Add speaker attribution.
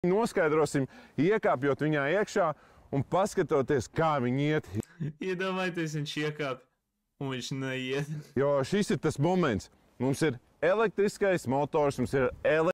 Speaker 1: Noskaidrosim, iekāpjot viņā iekšā un paskatoties, kā viņi iet.
Speaker 2: Iedomājieties, viņš iekāp un viņš neiet.
Speaker 1: Jo šis ir tas moments. Mums ir elektriskais motors, mums ir